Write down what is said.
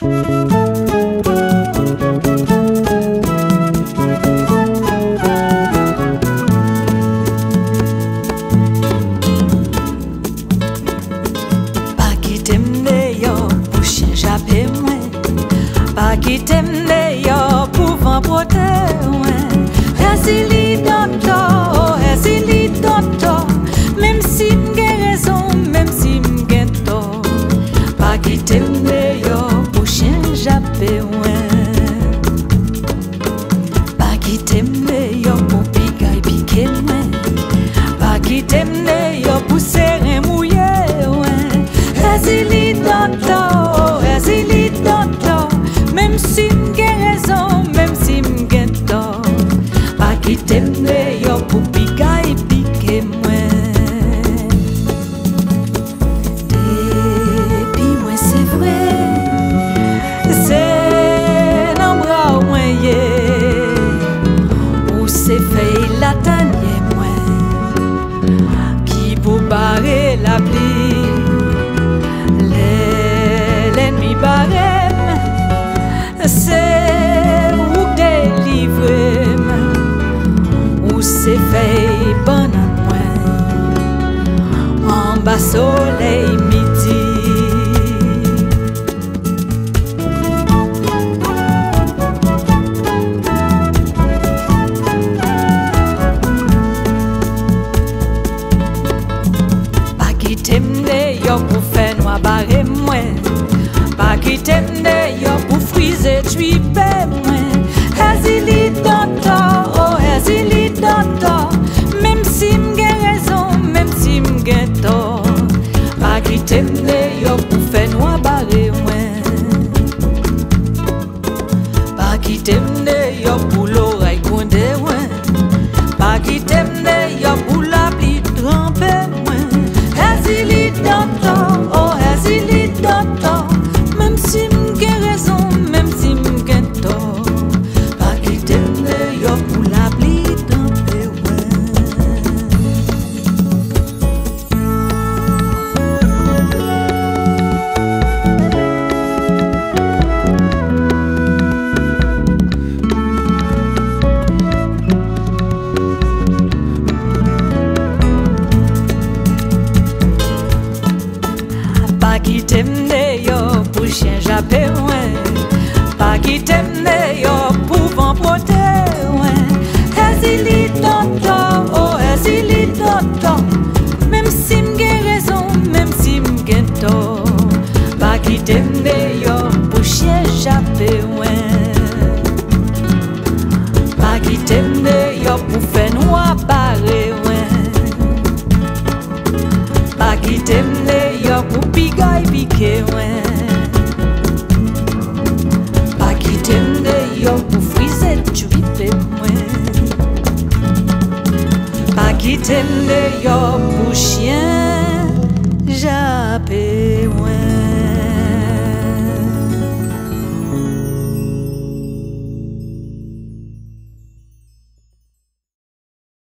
Pas quitter m'ne yo pour vent porter Résili docteur, résili docteur Même si m'gen raison, même si m'gen tort Pas quitter m'ne yo pour chien jappé Pas quitter m'ne yo pour piquer piquer Pas quitter m'ne yo pour serrer mouiller Résili docteur, résili docteur même si m'gen raison, même si m'gen tort Pas quitter m'ne yo pour piquer piquer moi Depuis moi c'est vrai C'est dans bras moi Ou c'est fait la tanière moi Qui pour barrer la pluie L'ennemi barrer c'est où délivrer où c'est fait bon à moi en bas soleil midi pas quitter m'ne yo pour faire noir barrer moi pas quitter m'ne yo pour friser tuer moi Résili docteur, oh résili docteur Même si m'gen raison, même si m'gen tort Pas quitter m'ne yo pour faire noir barrer Pas quitter m'ne yo pour l'oreille condé Pas quitter m'ne yo pour la pluie tremper Résili docteur, oh résili docteur Même si m'gen raison, même si m'gen tort Pas quitter m'ne yo pour la pluie tremper Pas quitter m'ne yo pour chien jappé Pas quitter